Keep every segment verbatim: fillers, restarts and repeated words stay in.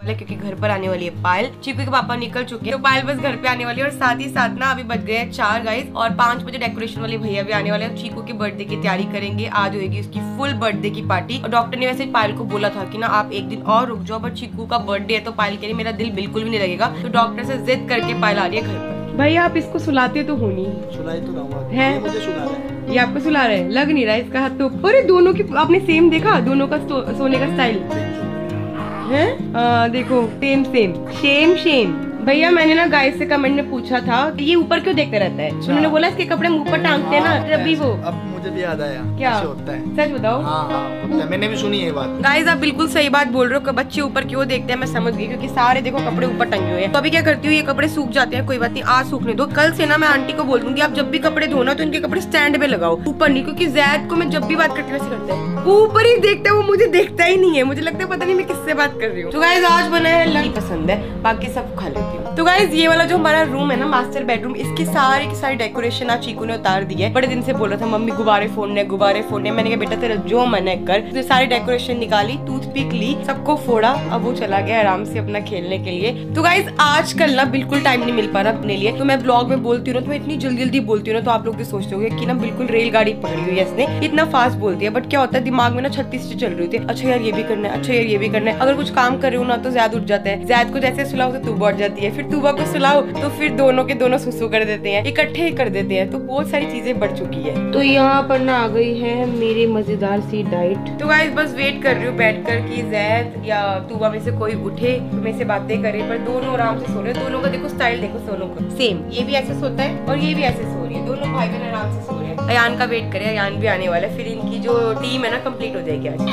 क्योंकि घर पर आने वाली है पायल। चीकू के पापा निकल चुके हैं तो पायल बस घर पे आने वाली है। और साथ ही साथ ना अभी बज गए हैं चार गाइस और पाँच बजे डेकोरेशन वाले भैया भी आने वाले हैं। चीकू के बर्थडे की तैयारी करेंगे। आज होगी उसकी फुल बर्थडे की पार्टी। और डॉक्टर ने वैसे पायल को बोला था कि ना आप एक दिन और रुक जाओ, बट चीकू का बर्थडे है तो पायल के लिए मेरा दिल बिल्कुल भी नहीं लगेगा। तो डॉक्टर से जिद करके पायल आ रही है घर पर। भाई आप इसको सुलाते तो हो नहीं? सुलाई तो रहूंगा। है ये मुझे सुला रहा है। ये आपको सुला रहे हैं? लग नहीं रहा है इसका हाथ तो। अरे दोनों की आपने सेम देखा, दोनों का सोने का स्टाइल है। आ, देखो सेम सेम सेम सेम। भैया मैंने ना गाइस से कमेंट में पूछा था ये ऊपर क्यों देखते रहता है। उन्होंने बोला इसके कपड़े मुंह पर टांगते हैं ना तभी वो। अब मुझे भी याद आया क्या होता है। सच बताओ। हाँ हाँ होता है, मैंने भी सुनी है बात। गाइस आप बिल्कुल सही बात बोल रहे हो। बच्चे ऊपर क्यों देखते हैं मैं समझ गई, क्योंकि सारे देखो कपड़े ऊपर टंगे हुए हैं। तो अभी क्या करती हूँ, ये कपड़े सूख जाते हैं, कोई बात नहीं आज सूखने दो। कल से ना मैं आंटी को बोल दूंगी आप जब भी कपड़े धोना तो इनके कपड़े स्टैंड पे लगाओ, ऊपर नहीं। क्योंकि जैद को मैं जब भी बात करती हूँ करता है वो ऊपर ही देखता है, वो मुझे देखता ही नहीं है। मुझे लगता है पता नहीं मैं किससे बात कर रही हूँ। तो गाइस आज बना है लंच पसंद है, बाकी सब खा लेती हूँ। तो गाइस ये वाला जो हमारा रूम है ना मास्टर बेडरूम, इसकी सारी की सारी डेकोरेशन आज चीकू ने उतार दी है। बड़े दिन से बोल रहा था मम्मी गुब्बारे फोड़ने गुब्बारे फोड़ने। मैंने कहा बेटा तेरा जो मन है कर। तो सारी डेकोरेशन निकाली, टूथपिक ली, सबको फोड़ा। अब वो चला गया आराम से अपना खेलने के लिए। तो गाइस आजकल ना बिल्कुल टाइम नहीं मिल पा रहा अपने लिए। तो मैं ब्लॉग में बोलती हूँ तो मैं इतनी जल्दी जल्दी बोलती हूँ ना, तो आप लोग भी सोचते होंगे कि ना बिल्कुल रेलगाड़ी पकड़ी हुई है इसने, इतना फास्ट बोलती है। बट क्या होता है दिमाग में ना छत्तीस चल रही थी। अच्छा यार ये भी करना है, अच्छा यार ये भी करना है। अगर कुछ काम कर रही हूँ ना तो ज्यादा उठ जाता है। जैद को जैसे सुलाओ तो तूबा उठ जाती है, फिर तूबा को सुलाओ तो फिर दोनों के दोनों सुसु कर देते हैं, इकट्ठे ही कर देते हैं। तो बहुत सारी चीजें बढ़ चुकी है। तो यहाँ पर ना आ गई है मेरी मजेदार सी डाइट। तो गाइस बस वेट कर रही हूँ बैठकर कि जैद या तूबा में से कोई उठे तो मेरे से बातें करे, पर दोनों आराम से सो रहे हैं। दोनों का देखो स्टाइल देखो, दोनों का सेम। ये भी ऐसे सोता है और ये भी ऐसे सो रही है। दोनों भाई बहन आराम से सो रहे हैं। अयान का वेट करे, अयान भी आने वाला है, फिर इनकी जो टीम है ना कंप्लीट हो जाएगी आज।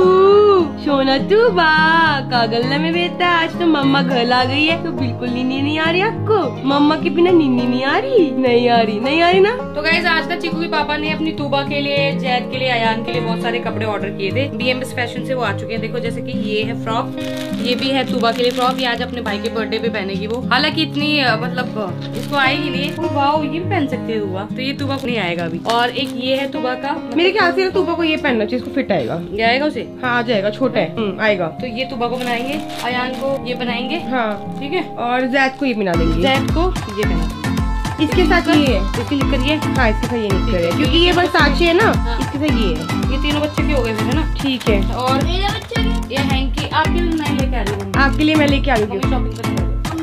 सोना तूबा कागल में बेटा आज तो मम्मा घर आ गई है तो बिल्कुल नींद नहीं आ रही आपको? मम्मा के बिना नींद नहीं आ रही? नहीं आ रही नहीं आ रही ना। तो गाइस आज का चीकू के पापा ने अपनी तूबा के लिए, जैद के लिए, अयान के लिए बहुत सारे कपड़े ऑर्डर किए थे। बीएमएस फैशन से वो आ चुके हैं। देखो जैसे कि ये है फ्रॉक, ये भी है तूबा के लिए फ्रॉक। ये आज अपने भाई के बर्थडे पे पहनेगी वो। हालांकि इतनी मतलब इसको आएगी नहीं। वाओ ये भी पहन सकती है तूबा, तो ये तूबा को नहीं आएगा अभी। और एक ये है तूबा का, मेरे ख्याल से तूबा को ये पहनना चाहिए, इसको फिट आएगा। ये आएगा उसे? हाँ आ जाएगा, छोटा है आएगा। तो ये तूबा को बनाएंगे, अयान को ये बनाएंगे। हाँ ठीक है। और जैद को ये बना देंगे, जैद को ये बना देंगे। इसके साथ ये है, इसके लिख कर ये। हाँ इसके साथ ये निकल है क्योंकि ये बस साची है ना। हाँ। इसके साथ ये है। ये तीनों बच्चे के हो गए है ना? ठीक है। और मेरे बच्चे के ये हैंकी आपके लिए नहीं लेके आ रही हूँ। आपके लिए मैं लेके आ रही हूँ शॉपिंग करने।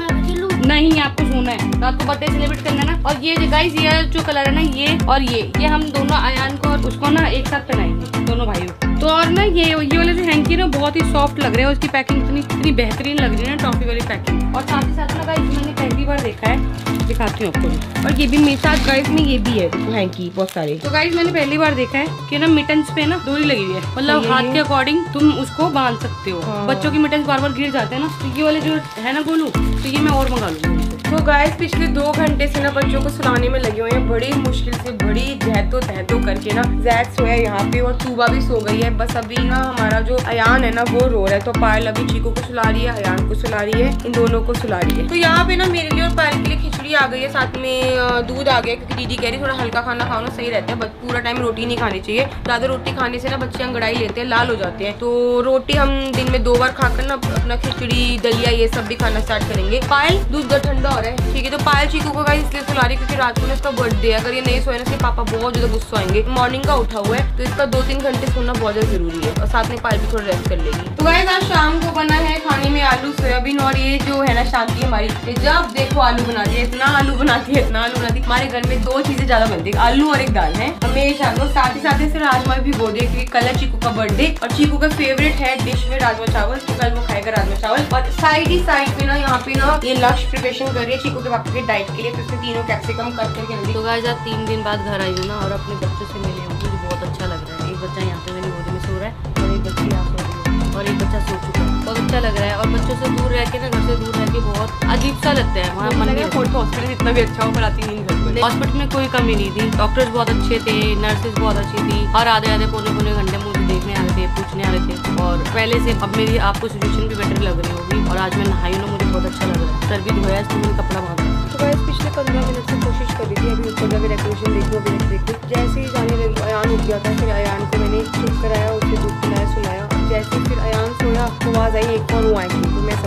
नहीं आपको सोना है, तो आपको बर्थडे सेलिब्रेट करना है ना। और ये गाइस ये जो कलर है ना ये और ये ये हम दोनों अयान को और उसको ना एक साथ पहनाएंगे दोनों भाइयों। तो और ना ये ये वाले जो हैंकी ना बहुत ही सॉफ्ट लग रहे हैं। उसकी पैकिंग इतनी इतनी बेहतरीन लग रही है ना, टॉफी वाली पैकिंग। और साथ ही साथ ना गाइस मैंने पहली बार देखा है, दिखाती हूँ आपको। और ये भी मेरे साथ गाइस में ये भी है हैंकी बहुत सारे। तो गाइस मैंने पहली बार देखा है कि ना मिटन्स पे ना डोरी लगी हुई है, मतलब हाथ के अकॉर्डिंग तुम उसको बांध सकते हो। हाँ। बच्चों की मिटन्स बार बार गिर जाते हैं ना, तो ये वाले जो है ना गोलू, तो ये मैं और मंगा लूंगी। तो गाइस पिछले दो घंटे से ना बच्चों को सुलाने में लगे हुए हैं, बड़ी मुश्किल से, बड़ी जहतो तहतो करके ना। जैद सोया यहाँ पे और तूबा भी सो गई है। बस अभी ना हमारा जो अयान है ना वो रो रहा है, तो पायल अभी चीकू को सुला रही है, अयान को सुला रही है, इन दोनों को सुला रही है। तो यहाँ पे ना मेरे लिए और पायल के लिए खिचड़ी आ गई है, साथ में दूध आ गया, क्योंकि दीदी कह रही थोड़ा हल्का खाना खाओ ना सही रहता है। बस पूरा टाइम रोटी नहीं खानी चाहिए, ज्यादा रोटी खाने से ना बच्चे अंगड़ाई लेते हैं, लाल हो जाते हैं। तो रोटी हम दिन में दो बार खाकर ना अपना खिचड़ी दलिया ये सब भी खाना स्टार्ट करेंगे। पायल दूध ठंडा हो रहा है ठीक है। तो पायल चीकू को गाइस इसलिए सुला रही क्योंकि रात को ना इसका बर्थडे है। अगर ये नहीं सोए ना इसके पापा बहुत ज्यादा गुस्सा आएंगे। मॉर्निंग का उठा हुआ है तो इसका दो तीन घंटे सोना बहुत ज्यादा जरूरी है, और साथ में पायल भी थोड़ा रेस्ट कर लेगी। तो गाइस आज शाम को बना है खाने में आलू सोयाबीन, और ये जो है ना शांति हमारी जब देखो आलू बनाती है, इतना आलू बनाती है, इतना आलू बनाती है। हमारे घर में दो चीजें ज्यादा बनती है, आलू और एक दाल है हमेशा। तो साथ ही साथ से राजमा भी बो दे क्योंकि कल है चीकू का बर्थडे, और चीकू का फेवरेट है डिश में राजमा चावल, तो कल वो खाएगा राजमा चावल। और साइड ही साइड पे ना यहाँ पे ना ये लक्ष्य प्रिपरेशन कर रही है चीकू के पापा के डाइट के लिए, तो इसमें तीनों कैप्सिकम कट करके रख दी। तो गाइस आज तीन दिन बाद घर आई हूँ ना, और अपने बच्चों से मिले हूँ, मुझे बहुत अच्छा लग रहा है। एक बच्चा यहाँ पे मेरी गोदी में सो रहा है, और एक बच्ची यहाँ सो रही है, और एक बच्चा सो चुका है। बहुत अच्छा लग रहा है। और बच्चों से दूर रह के ना, घर से दूर रह के बहुत अजीब सा लगता है। वहाँ मन में हॉस्पिटल इतना भी अच्छा हो पर आती नहीं घर पर। हॉस्पिटल में कोई कमी नहीं थी, डॉक्टर्स बहुत अच्छे थे, नर्सेज बहुत अच्छी थी, और आधे आधे पौने पौने घंटे मुझे देखने आ रहे थे, पूछने आ रहे थे। और पहले से अब मेरी आपको सिचुएशन भी बेटर लग रही होगी। और आज मैं नहाई हूँ ना, मुझे बहुत अच्छा लग रहा है। सर भी धोया, इसलिए मैंने कपड़ा बांधा। तो गाइस पिछले पंद्रह मिनट से कोशिश कर रही थी अभी ऊपर जाके डेकोरेशन देखो, अभी देखो। जैसे ही जाने लगी अयान उठ गया था, फिर अयान को मैंने चुप कराया, उसे दूध पिलाया, सुलाया। जैसे फिर अयान सोया तो आवाज आई एक और वो आएगी, तो मैं समझ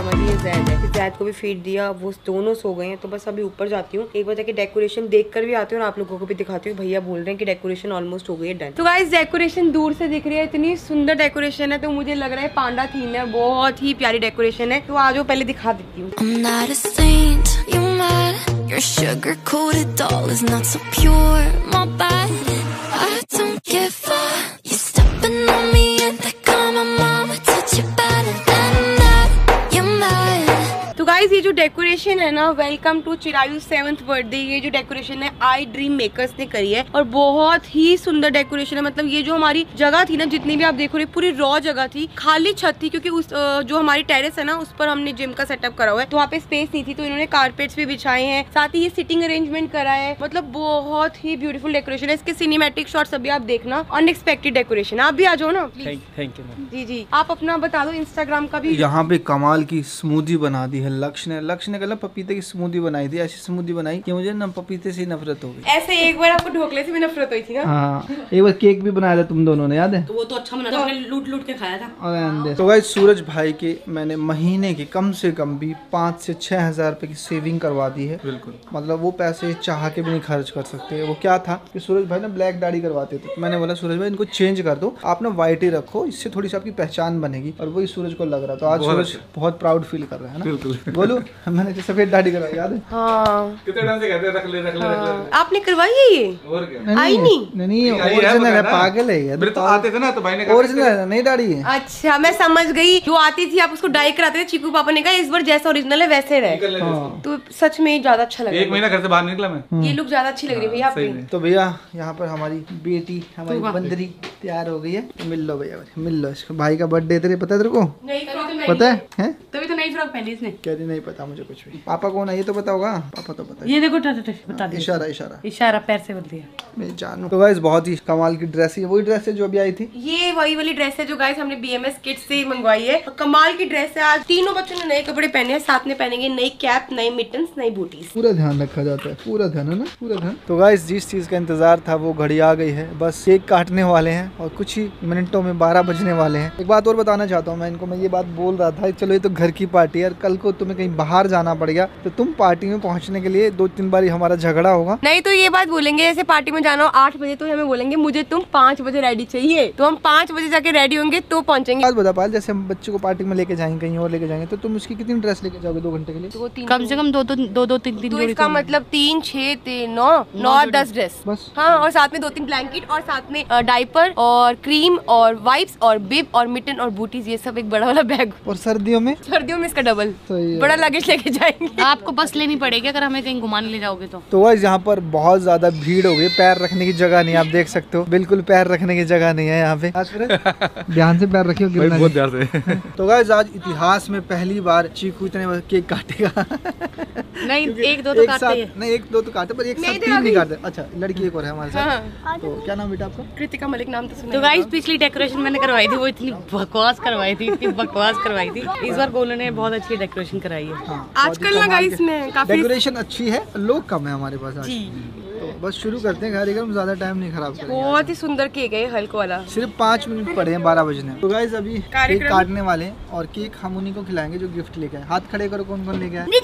जैद है, जैद को भी फीड दिया, वो दोनों सो गए हैं। तो बस अभी ऊपर जाती हूँ, एक बार जाके डेकोरेशन देख कर भी आती हूँ और आप लोगों को भी दिखाती हूँ। भैया बोल रहे हैं कि डेकोरेशन ऑलमोस्ट हो गई है, डन। तो गाइस डेकोरेशन दूर से दिख रही है, इतनी सुंदर डेकोरेशन है, तो मुझे लग रहा है पांडा थीम है, बहुत ही प्यारी डेकोरेशन है। तो आज वो पहले दिखा देती हूँ। तो गाइस ये जो डेकोरेशन है ना, welcome to Chirayu seventh birthday, ये जो डेकोरेशन है आई ड्रीम मेकर्स ने करी है और बहुत ही सुंदर डेकोरेशन है। मतलब ये जो हमारी जगह थी ना, जितनी भी आप देखो रहे, पूरी रॉ जगह थी, खाली छत थी, क्योंकि उस जो हमारी टेरेस है ना, उस पर हमने जिम का सेटअप करा हुआ है, तो वहाँ पे स्पेस नहीं थी, तो इन्होंने कारपेट्स भी बिछाए हैं, साथ ही ये सिटिंग अरेंजमेंट करा है। मतलब बहुत ही ब्यूटीफुल डेकोरेशन है। इसके सिनेमैटिक शॉट्स अभी आप देखना, अनएक्सपेक्टेड डेकोरेशन। आप भी आ जाओ ना प्लीज। Thank you. जी जी, आप अपना बता दो इंस्टाग्राम का भी। यहाँ पे कमाल की स्मूदी बना दी है लक्ष्य ने। लक्ष्य ने कल पपीते की स्मूदी बनाई थी, ऐसी स्मूदी बनाई कि मुझे ना पपीते से नफरत हो गई। ऐसे एक बार आपको ढोकले से भी नफरत हुई थी ना? हाँ, एक बार केक भी बनाया था तुम दोनों ने, याद है? तो वो तो अच्छा बना था, हमने लूट लूट के खाया था। तो गाइस सूरज भाई के मैंने महीने की कम से कम भी पाँच से छह हजार रुपए की सेविंग करवा दी है। बिल्कुल, मतलब वो पैसे चाह के भी नहीं खर्च कर सकते। वो क्या था कि सूरज भाई ना ब्लैक दाढ़ी करवाते थे, तो मैंने बोला सूरज भाई इनको चेंज कर दो, आप ना व्हाइट ही रखो, इससे थोड़ी सी आपकी पहचान बनेगी। और वही सूरज को लग रहा, तो आज सूरज बहुत प्राउड फील कर रहा है ना। बिल्कुल बोलो, मैंने सफेद दाढ़ी करवाई, याद है? हाँ, कितने टाइम से कहते हैं रख ले रख ले रख ले। आपने करवाई है ये? और क्या? आई नहीं नहीं, ओरिजिनल है, पागल है यार। मेरे तो आते थे ना, तो भाई ने कहा ओरिजिनल है, नहीं दाढ़ी है। अच्छा, मैं समझ गई, जो आती थी आप उसको डाई कराते थे। चीकू पापा ने कहा इस बार जैसा ओरिजिनल है वैसे रहे, तो सच में ज्यादा अच्छा लगा। एक महीना घर से बाहर निकला मैं। ये लुक ज्यादा अच्छी लग रही है भैया आपकी। तो भैया यहाँ पर हमारी बेटी, हमारी बंदरी तैयार हो गई है, तो मिल लो भैया, मिल लो। इसका भाई का बर्थडे तेरे पता है तेरे को? पता है, है? तभी तो नई फ्रॉक पहनी इसने। क्या नहीं पता मुझे कुछ भी। पापा कौन है ये तो पता होगा? पापा तो पता है। ये देखो बता दे, इशारा इशारा इशारा पैर से बोल दिया, मैं जानू। तो गाइस बहुत ही कमाल की ड्रेस है, वही ड्रेस है जो अभी आई थी। ये वही वाली ड्रेस है जो गाइस हमने बीएमएस किड्स से मंगवाई है। कमाल की ड्रेस है। आज तीनों बच्चों ने नए कपड़े पहने हैं, साथ में पहनेंगे नई कैप, नई मिटन्स, नई बूटीज। पूरा ध्यान रखा जाता है, पूरा ध्यान है ना, पूरा ध्यान। तो गाइस जिस चीज का इंतजार था वो घड़ी आ गई है, बस केक काटने वाले हैं और कुछ ही मिनटों में बारह बजने वाले हैं। एक बात और बताना चाहता हूँ मैं इनको, मैं ये बात बोल रहा था, चलो ये तो घर की पार्टी है, कल को तुम्हें कहीं बाहर जाना पड़ेगा, तो तुम पार्टी में पहुंचने के लिए दो तीन बार हमारा झगड़ा होगा। नहीं तो ये बात बोलेंगे, जैसे पार्टी में जाना हो आठ बजे, तो हमें बोलेंगे मुझे तुम पाँच बजे रेडी चाहिए, तो हम पाँच बजे जाके रेडी होंगे तो पहुंचेंगे। बात बता पाल, जैसे हम बच्चे को पार्टी में लेके जाएंगे, कहीं और लेके जाएंगे, तो तुम उसकी कितनी ड्रेस लेके जाओगे दो घंटे के लिए? तो कम से कम दो दो दो दो तीन तीन तो जोड़ी। इसका मतलब तीन छह तीन नौ नौ दस ड्रेस बस। हाँ, और साथ में दो तीन ब्लैंकेट और साथ में डाइपर और क्रीम और वाइप्स और बिब और मिटन और बूटीज, ये सब एक बड़ा वाला बैग। और सर्दियों में? सर्दियों में इसका डबल सही है। बड़ा लगेज लेके जाएंगे। आपको बस लेनी पड़ेगी अगर हमें कहीं घुमाने ले जाओगे तो। तो गाइस यहाँ पर बहुत ज्यादा भीड़ हो गई, पैर रखने की जगह नहीं, आप देख सकते हो, बिल्कुल पैर रखने की जगह नहीं है यहाँ पे। ध्यान से पैर रखियो, गिरना बहुत ध्यान से। तो गाइस आज इतिहास में पहली बार चीकू इतने केक काटेगा। नहीं, एक दो तो काटते हैं। नहीं, एक दो तो काटे, पर एक साथ तीन नहीं काटते। अच्छा, लड़की एक और है हमारे साथ। तो क्या नाम बेटा आपका? कृतिका मलिक नाम तो सुना। तो गाइस पिछली डेकोरेशन मैंने करवाई थी, वो इतनी बकवास करवाई थी, इतनी बकवास करवाई थी। इस बार गोलू ने बहुत अच्छी डेकोरेशन कराई है। आजकल ना गाइस में काफी डेकोरेशन अच्छी है, लोग कम है हमारे पास आज। तो बस शुरू करते हैं, घर हम ज्यादा टाइम नहीं खराब करेंगे। बहुत ही सुंदर केक है हल्क वाला। सिर्फ पाँच मिनट पड़े हैं बारह बजने। तो गाइस अभी केक काटने वाले हैं और केक हम उन्हीं को खिलाएंगे जो गिफ्ट लेके आए। हाथ खड़े करो, कौन कौन लेके आए?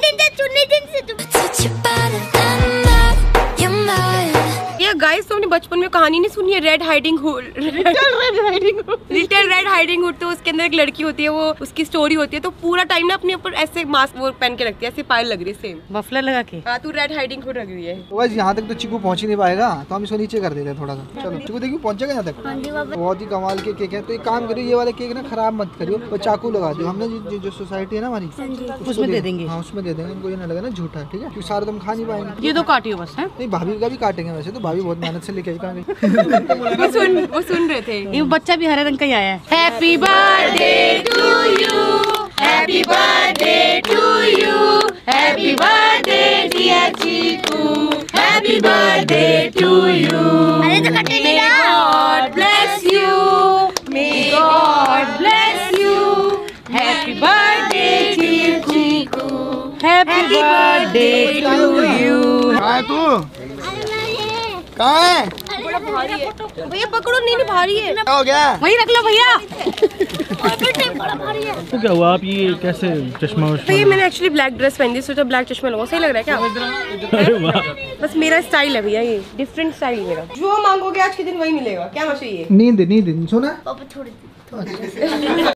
ये गाइस तो हमने बचपन में कहानी नहीं सुनी है, red hiding hood. Little red hiding hood, तो उसके अंदर एक लड़की होती है, वो उसकी स्टोरी होती है, तो पूरा टाइम ना अपने ऊपर ऐसे मास्क वो पहन के रखती है, ऐसे पायल लग रही है सेम मफलर लगा के। हाँ, तू रेड हाइडिंग हुड लग रही है। तो गाइस यहाँ तक तो चिकू पहुँच ही नहीं पाएगा, तो हम इसको नीचे कर देते हैं थोड़ा सा। चलो चिकू देखिए पहुँचेगा यहाँ तक। बहुत ही कमाल के केक है। तो एक काम करियो, ये वाले केक ना खराब मत करियो, और चाकू लगा दियो। हमने जो, जो सोसाइटी है ना हमारी, उसमें दे देंगे। हाँ उसमें दे देंगे, इनको ये ना लगा ना झूठा, ठीक है? क्योंकि सारा तुम खा नहीं पाएंगे। ये दो काटियो बस है। नहीं, भाभी का भी काटेंगे वैसे तो, भाभी बहुत मेहनत से लेके आई। कहाँ गई? वो सुन वो सुन रहे थे। ये बच्चा भी हरे रंग का ही आया है। Happy birthday to you, happy birthday to you, happy birthday dear Cheeku, happy birthday to you. अरे तो कटे नहीं ना। God bless you, may God bless you, happy birthday dear Cheeku, happy birthday to you. कहाँ है तू? कहाँ है? बड़ा भारी है भैया, पकड़ो। नहीं नहीं भारी है। क्या हो गया? वही रख लो भैया। तो क्या हुआ, आप ये कैसे चश्मा तो ये मैंने एक्चुअली ब्लैक ड्रेस पहनी थी, सोचा ब्लैक चश्मा लगाऊं, सही लग रहा है क्या? अरे वाह, बस मेरा स्टाइल है भैया, ये डिफरेंट स्टाइल मेरा, जो मांगोगे आज के दिन वही मिलेगा। क्या चाहिए? नींद नींद सुना।